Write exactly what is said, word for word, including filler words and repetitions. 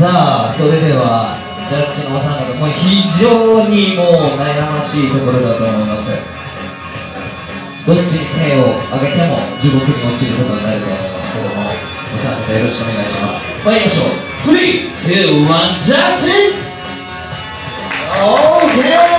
さあ、それではジャッジのお三方、これ非常にもう悩ましいところだと思います。どっちに手を挙げても地獄に落ちることになると思いますけども、お三方よろしくお願いします。参りましょう。スリー、ツー、ワン、ジャッジ。オーケー。